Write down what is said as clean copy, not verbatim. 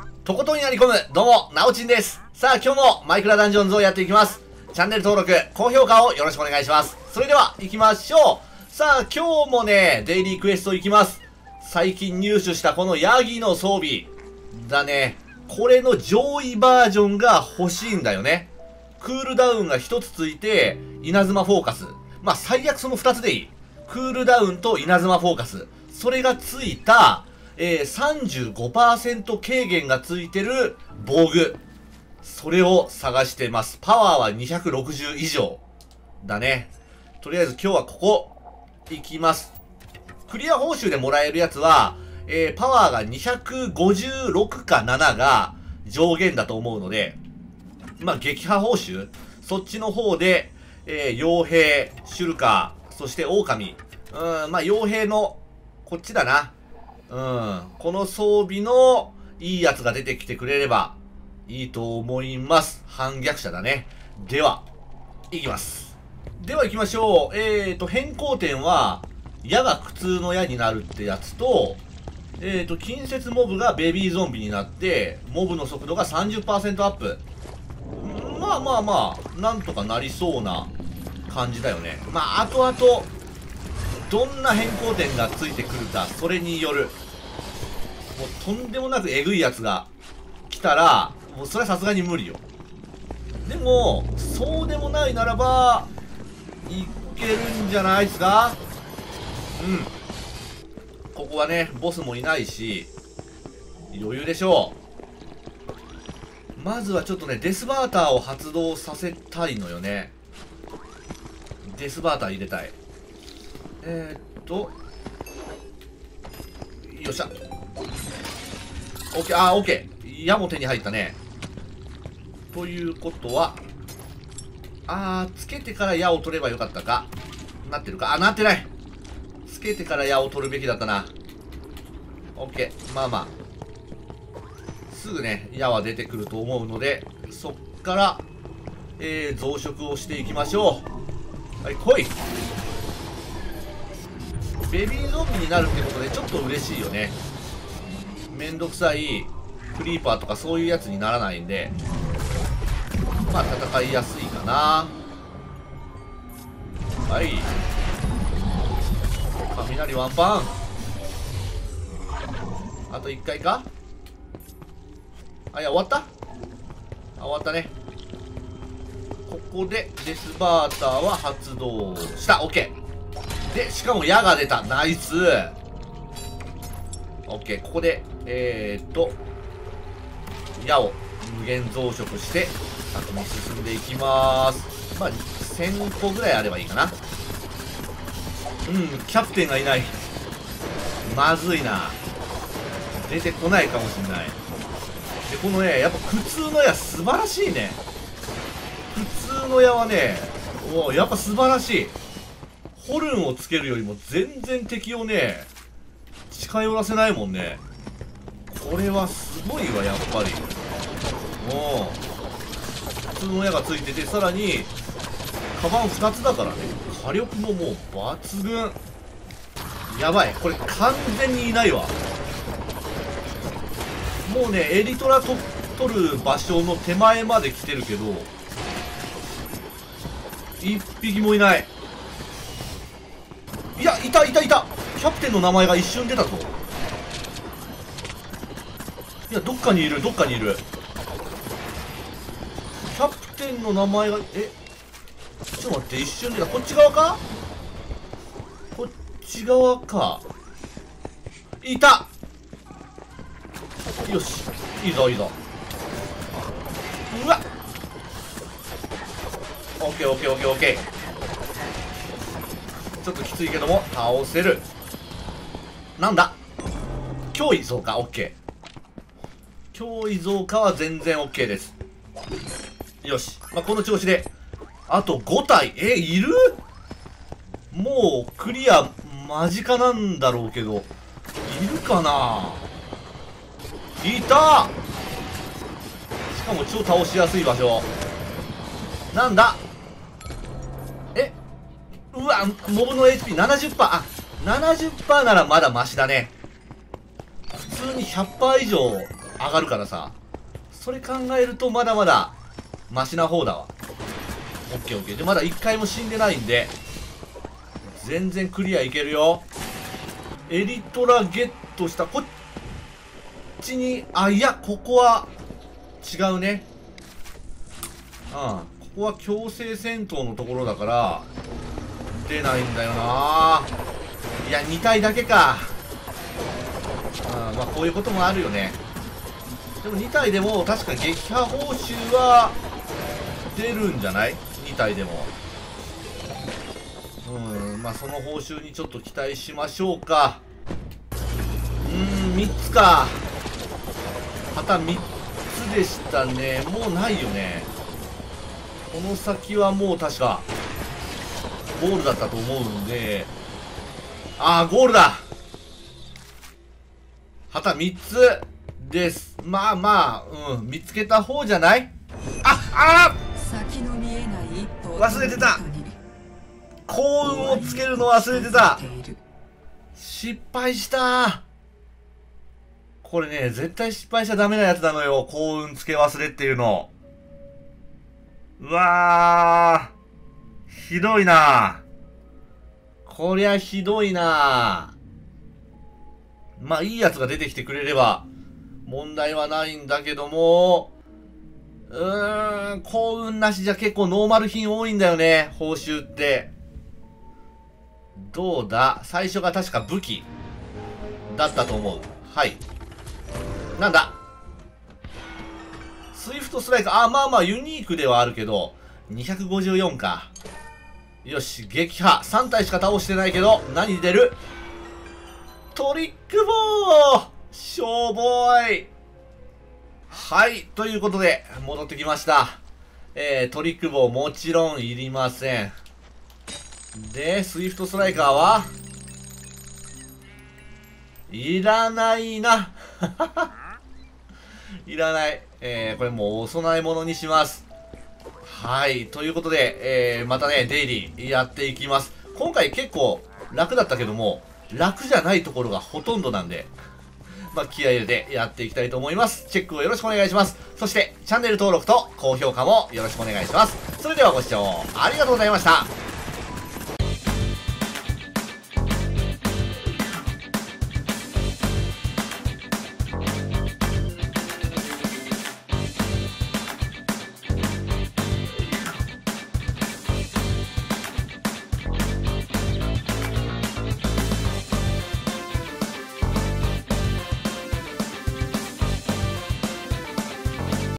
とことんやり込む、どうも、なおちんです。さあ、今日もマイクラダンジョンズをやっていきます。チャンネル登録、高評価をよろしくお願いします。それでは、行きましょう。さあ、今日もね、デイリークエスト行きます。最近入手したこのヤギの装備。だね。これの上位バージョンが欲しいんだよね。クールダウンが1つついて、稲妻フォーカス。まあ、最悪その2つでいい。クールダウンと稲妻フォーカス。それがついた、35% 軽減がついてる防具。それを探してます。パワーは260以上。だね。とりあえず今日はここ、行きます。クリア報酬でもらえるやつは、パワーが256か7が上限だと思うので、まあ、撃破報酬そっちの方で、傭兵、シュルカー、そして狼。まあ、傭兵の、こっちだな。この装備のいいやつが出てきてくれればいいと思います。反逆者だね。では、いきます。では行きましょう。変更点は、矢が苦痛の矢になるってやつと、近接モブがベビーゾンビになって、モブの速度が 30% アップ。まあまあまあ、なんとかなりそうな感じだよね。まあ、後々、どんな変更点がついてくるか、それによる。もうとんでもなくエグいやつが来たら、もうそれはさすがに無理よ。でも、そうでもないならば、いけるんじゃないですか？ここはね、ボスもいないし、余裕でしょう。まずはちょっとね、デスバーターを発動させたいのよね。デスバーター入れたい。よっしゃ。オッケー、オッケー。矢も手に入ったね。ということは、つけてから矢を取ればよかったか。なってるか。なってない。つけてから矢を取るべきだったな。オッケー。まあまあ。すぐね、矢は出てくると思うので、そっから、増殖をしていきましょう。はい、来い。ベビーゾンビになるってことでちょっと嬉しいよね。めんどくさいクリーパーとかそういうやつにならないんで、まあ戦いやすいかな。はい、雷ワンパン。あと1回か。いや終わった。終わったね。ここでデスバーターは発動した。 OK で、しかも矢が出た。ナイス。オッケー。ここで、矢を無限増殖して、先に進んでいきまーす。まあ、1000個ぐらいあればいいかな。キャプテンがいない。まずいな。出てこないかもしんない。で、このね、やっぱ苦痛の矢素晴らしいね。苦痛の矢はね、もうやっぱ素晴らしい。ホルンをつけるよりも全然敵をね、近寄らせないもんね。これはすごいわ、やっぱり。もう、普通の矢がついてて、さらに、カバン2つだからね。火力ももう抜群。やばい。これ完全にいないわ。もうね、エリトラ取る場所の手前まで来てるけど、1匹もいない。いや、いた。キャプテンの名前が一瞬出たぞ。いや、どっかにいる。キャプテンの名前が、ちょっと待って、一瞬出た。こっち側か。いた。よし。いいぞ。うわっ。オッケー。ちょっときついけども倒せる。なんだ、脅威増加。 OK。 脅威増加は全然 OK です。よし、まあ、この調子であと5体。いる？もうクリア間近なんだろうけど、いるかな。いた。しかも超倒しやすい場所。なんだ。うわ、モブの HP70%。70% ならまだマシだね。普通に 100% 以上上がるからさ。それ考えるとまだまだマシな方だわ。オッケーオッケー。で、まだ1回も死んでないんで、全然クリアいけるよ。エリトラゲットした。こっちに、あ、いや、ここは違うね。うん。ここは強制戦闘のところだから、出ないんだよな。いや、2体だけか。うん、まあこういうこともあるよね。でも2体でも確か撃破報酬は出るんじゃない？ 2 体でも。まあその報酬にちょっと期待しましょうか。3つか。旗3つでしたね。もうないよね。この先はもう確かゴールだったと思うんで、ああ、ゴールだ。旗3つです。まあまあ、見つけた方じゃない？先の見えない一歩忘れてた。幸運をつけるの忘れてた。失敗した。これね、絶対失敗しちゃダメなやつなのよ。幸運つけ忘れっていうの。うわー。ひどいな。こりゃひどいな。まあいいやつが出てきてくれれば問題はないんだけども、幸運なしじゃ結構ノーマル品多いんだよね、報酬って。どうだ？最初が確か武器だったと思う。はい。なんだ？スイフトストライク。あ、まあまあユニークではあるけど、254か。よし、撃破。3体しか倒してないけど、何出る？トリックボー！しょぼーい。はい。ということで、戻ってきました。トリックボーもちろんいりません。で、スイフトストライカーはいらないな。いらない。これもうお供え物にします。はい。ということで、またね、デイリーやっていきます。今回結構楽だったけども、楽じゃないところがほとんどなんで、まあ、気合い入れてやっていきたいと思います。チェックをよろしくお願いします。そして、チャンネル登録と高評価もよろしくお願いします。それではご視聴ありがとうございました。